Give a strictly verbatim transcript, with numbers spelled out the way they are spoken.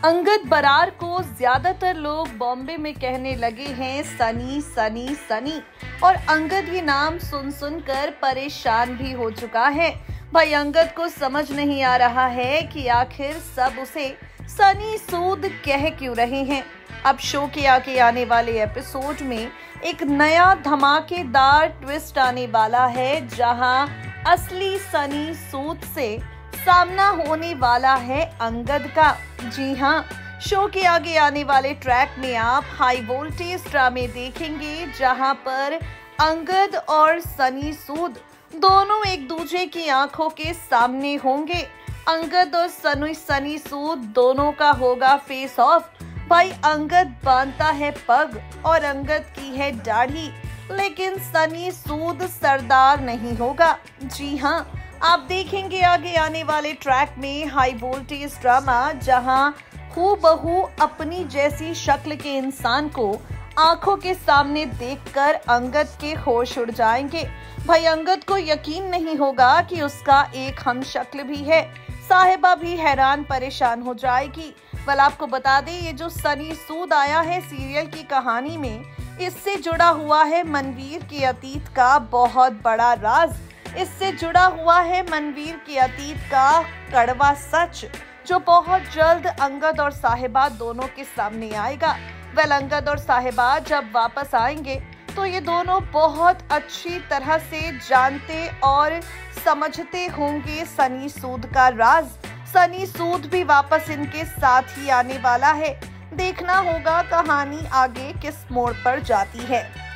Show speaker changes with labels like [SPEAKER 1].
[SPEAKER 1] अंगद बरार को ज्यादातर लोग बॉम्बे में कहने लगे हैं सनी सनी सनी और अंगद ये नाम सुन सुनकर परेशान भी हो चुका है। भाई अंगद को समझ नहीं आ रहा है कि आखिर सब उसे सनी सूद कह क्यों रहे हैं। अब शो के आगे आने वाले एपिसोड में एक नया धमाकेदार ट्विस्ट आने वाला है, जहां असली सनी सूद से सामना होने वाला है अंगद का। जी हाँ, शो के आगे आने वाले ट्रैक में आप हाई वोल्टेज ड्रामे देखेंगे, जहां पर अंगद और सनी सूद दोनों एक दूसरे की आंखों के सामने होंगे। अंगद और सनी सनी सूद दोनों का होगा फेस ऑफ। भाई अंगद बांधता है पग और अंगद की है दाढ़ी, लेकिन सनी सूद सरदार नहीं होगा। जी हाँ, आप देखेंगे आगे आने वाले ट्रैक में हाई वोल्टेज ड्रामा, जहां हूबहू अपनी जैसी शक्ल के इंसान को आंखों के सामने देखकर अंगद के होश उड़ जाएंगे। भाई अंगद को यकीन नहीं होगा कि उसका एक हम शक्ल भी है। साहिबा भी हैरान परेशान हो जाएगी। वल आपको बता दें, ये जो सनी सूद आया है सीरियल की कहानी में, इससे जुड़ा हुआ है मनवीर के अतीत का बहुत बड़ा राज। इससे जुड़ा हुआ है मनवीर के अतीत का कड़वा सच, जो बहुत जल्द अंगद और साहिबा दोनों के सामने आएगा। वेल अंगद और साहिबा जब वापस आएंगे तो ये दोनों बहुत अच्छी तरह से जानते और समझते होंगे सनी सूद का राज। सनी सूद भी वापस इनके साथ ही आने वाला है। देखना होगा कहानी आगे किस मोड़ पर जाती है।